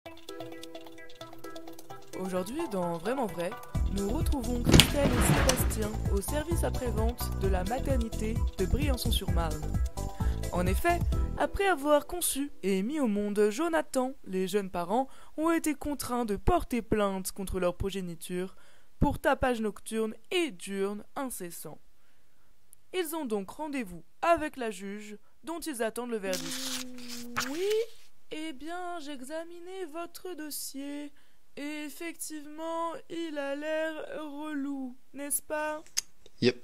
Aujourd'hui, dans Vraiment Vrai, nous retrouvons Christelle et Sébastien au service après-vente de la maternité de Briançon-sur-Marne. En effet, après avoir conçu et mis au monde Jonathan, les jeunes parents ont été contraints de porter plainte contre leur progéniture pour tapage nocturne et diurne incessant. Ils ont donc rendez-vous avec la juge dont ils attendent le verdict. Oui, eh bien, j'ai examiné votre dossier et effectivement, il a l'air relou, n'est-ce pas? Yep.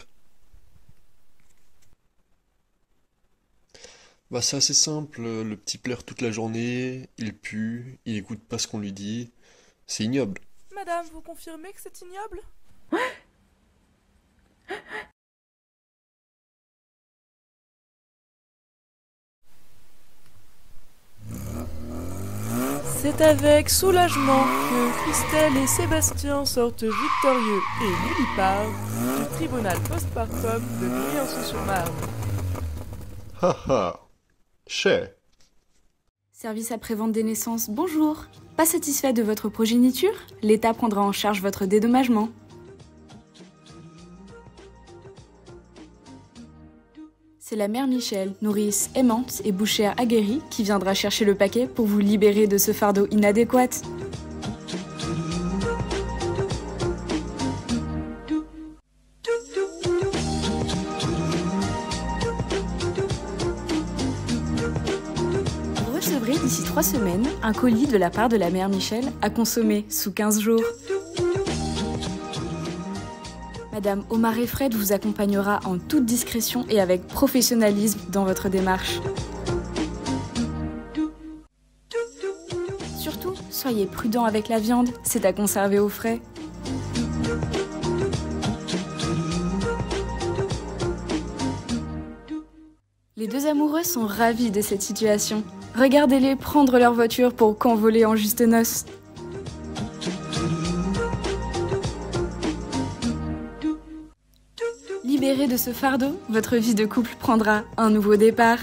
Bah c'est assez simple, le petit pleure toute la journée, il pue, il écoute pas ce qu'on lui dit, c'est ignoble. Madame, vous confirmez que c'est ignoble? C'est avec soulagement que Christelle et Sébastien sortent victorieux et nullipares du tribunal postpartum de Briançon-sur-Marne. Haha, cher. Service après-vente des naissances, bonjour. Pas satisfait de votre progéniture? L'État prendra en charge votre dédommagement. C'est la mère Michel, nourrice aimante et bouchère aguerrie, qui viendra chercher le paquet pour vous libérer de ce fardeau inadéquat. Vous recevrez d'ici 3 semaines un colis de la part de la mère Michel à consommer sous 15 jours. Madame Omar et Fred vous accompagnera en toute discrétion et avec professionnalisme dans votre démarche. Surtout, soyez prudent avec la viande, c'est à conserver au frais. Les deux amoureux sont ravis de cette situation. Regardez-les prendre leur voiture pour convoler en juste noces. Libéré de ce fardeau, votre vie de couple prendra un nouveau départ.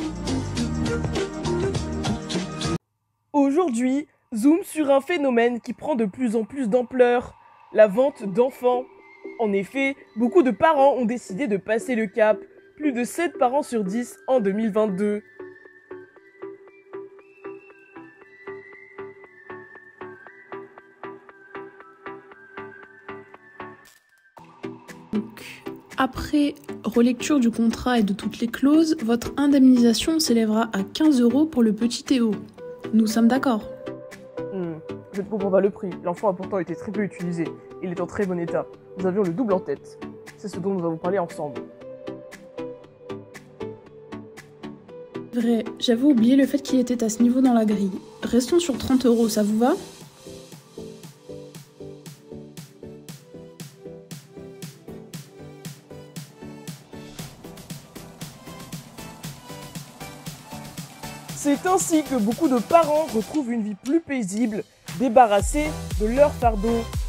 Aujourd'hui, zoom sur un phénomène qui prend de plus en plus d'ampleur, la vente d'enfants. En effet, beaucoup de parents ont décidé de passer le cap, plus de 7 parents sur 10 en 2022. Après relecture du contrat et de toutes les clauses, votre indemnisation s'élèvera à 15 € pour le petit Théo. Nous sommes d'accord. Je ne comprends pas le prix. L'enfant a pourtant été très peu utilisé. Il est en très bon état. Nous avions le double en tête. C'est ce dont nous avons parlé ensemble. Vrai, j'avais oublié le fait qu'il était à ce niveau dans la grille. Restons sur 30 €, ça vous va? C'est ainsi que beaucoup de parents retrouvent une vie plus paisible, débarrassés de leur fardeau.